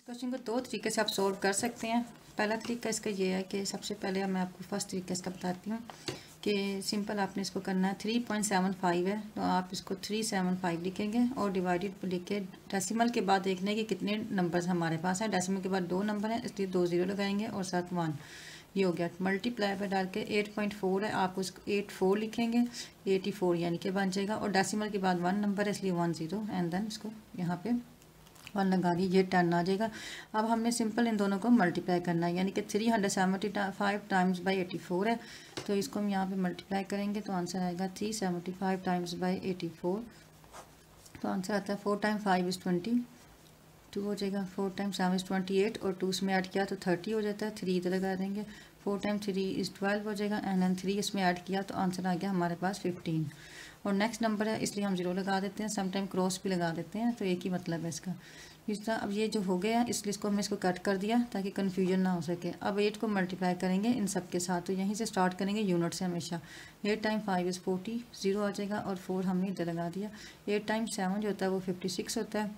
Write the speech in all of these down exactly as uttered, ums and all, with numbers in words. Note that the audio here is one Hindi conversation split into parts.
क्वेश्चन को दो तरीके से आप सॉल्व कर सकते हैं। पहला तरीका इसका ये है कि सबसे पहले मैं आपको फर्स्ट तरीका इसका बताती हूँ कि सिंपल आपने इसको करना है। थ्री पॉइंट सेवन फाइव है तो आप इसको थ्री सेवन फाइव लिखेंगे और डिवाइडेड लिख के डेसिमल के बाद देखना है कि कितने नंबर्स हमारे पास हैं। डेसिमल के बाद दो नंबर हैं इसलिए दो जीरो लगाएंगे और साथ वन, ये हो गया। मल्टीप्लाई पर डाल के एट पॉइंट फोर है, आप उसको एट फोर लिखेंगे, एटी फोर यानी कि बन जाएगा। और डेसिमल के बाद वन नंबर है इसलिए वन जीरो एंड देन इसको यहाँ पे वन लगा दी, ये टेन आ जाएगा। अब हमने सिंपल इन दोनों को मल्टीप्लाई करना है यानी कि three hundred seventy five times by eighty four है तो इसको हम यहाँ पे मल्टीप्लाई करेंगे तो आंसर आएगा three seventy five times by eighty four. तो आंसर आता है four time five is twenty two हो जाएगा। Four time seven is twenty eight और टू इसमें ऐड किया तो थर्टी हो जाता है। थ्री इधर लगा देंगे। Four time three is twelve हो जाएगा एंड देन थ्री इसमें ऐड किया तो आंसर आ गया हमारे पास फिफ्टीन। और नेक्स्ट नंबर है इसलिए हम जीरो लगा देते हैं, समटाइम क्रॉस भी लगा देते हैं तो एक ही मतलब है इसका। इस तरह अब ये जो हो गया इसलिए इसको हमने इसको कट कर दिया ताकि कन्फ्यूजन ना हो सके। अब एट को मल्टीप्लाई करेंगे इन सब के साथ तो यहीं से स्टार्ट करेंगे यूनिट से हमेशा। Eight time five is forty, zero आ जाएगा और फोर हमने इधर लगा दिया। एट टाइम सेवन जो होता है वो फिफ्टी सिक्स होता है,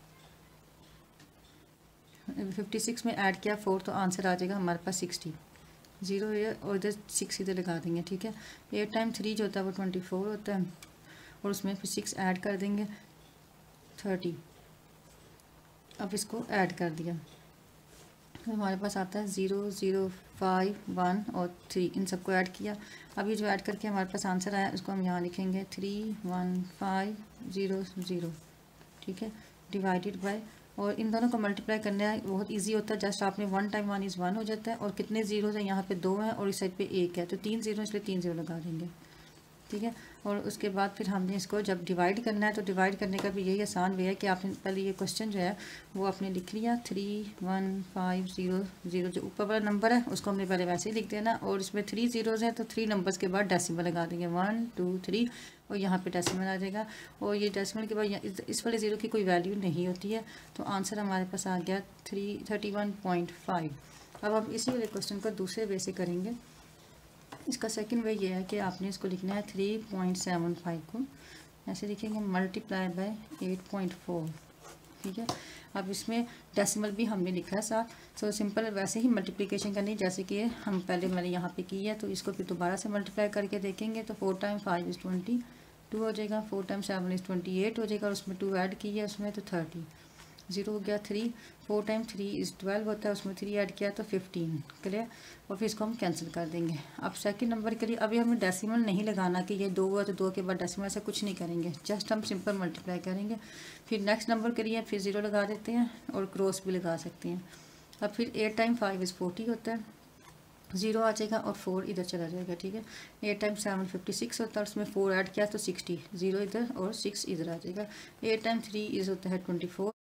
फिफ्टी सिक्स में ऐड किया फोर तो आंसर आ जाएगा हमारे पास सिक्सटी। जीरो है और इधर सिक्स इधर लगा देंगे, ठीक है। एट टाइम थ्री जो होता है वो ट्वेंटी फोर होता है और उसमें फिर सिक्स ऐड कर देंगे, थर्टी। अब इसको ऐड कर दिया तो हमारे पास आता है ज़ीरो ज़ीरो फाइव वन और थ्री, इन सबको ऐड किया। अब ये जो ऐड करके हमारे पास आंसर आया उसको हम यहाँ लिखेंगे three one five zero zero, ठीक है, डिवाइडेड बाय। और इन दोनों को मल्टीप्लाई करना है बहुत इजी होता है, जस्ट आपने one time one is one हो जाता है। और कितने जीरो हैं यहाँ पे दो हैं और इस साइड पे एक है तो तीन जीरो इसलिए तीन जीरो लगा देंगे, ठीक है। और उसके बाद फिर हमने इसको जब डिवाइड करना है तो डिवाइड करने का भी यही आसान वे है कि आपने पहले ये क्वेश्चन जो है वो आपने लिख लिया three one five zero zero, जो ऊपर वाला नंबर है उसको हमने पहले वैसे ही लिख देना। और इसमें थ्री जीरोज़ हैं तो थ्री नंबर्स के बाद डेसिमल लगा देंगे, वन टू थ्री, और यहाँ पे डेसिमल आ जाएगा। और ये डेसिमल के बाद इस वाले ज़ीरो की कोई वैल्यू नहीं होती है तो आंसर हमारे पास आ गया three thirty one point five. अब हम इसी वाले क्वेश्चन को दूसरे वे से करेंगे। इसका सेकंड वे ये है कि आपने इसको लिखना है थ्री पॉइंट सेवन फाइव को ऐसे लिखेंगे multiply by eight point four, ठीक है। अब इसमें डेसिमल भी हमने लिखा है साथ, सो सिंपल वैसे ही मल्टीप्लिकेशन करनी जैसे कि हम पहले मैंने यहाँ पे की है। तो इसको फिर दोबारा से मल्टीप्लाई करके देखेंगे तो four time five is twenty two हो जाएगा। Four time seven is twenty eight हो जाएगा और उसमें टू ऐड की है उसमें तो थर्टी, जीरो हो गया। Three four time three is twelve होता है उसमें थ्री ऐड किया तो फिफ्टीन, क्लियर। और फिर इसको हम कैंसिल कर देंगे। अब सेकंड नंबर के लिए अभी हमें डेसिमल नहीं लगाना कि ये दो हुआ तो दो के बाद डेसिमल ऐसा कुछ नहीं करेंगे, जस्ट हम सिंपल मल्टीप्लाई करेंगे। फिर नेक्स्ट नंबर के लिए फिर ज़ीरो लगा देते हैं और क्रॉस भी लगा सकते हैं। अब फिर eight time five is forty होता है, ज़ीरो आ जाएगा और फोर इधर चला जाएगा, ठीक है। Eight time seven fifty six होता है उसमें फोर ऐड किया तो सिक्सटी, ज़ीरो इधर और सिक्स इधर आ जाएगा। एट टाइम थ्री इज़ होता है ट्वेंटी फोर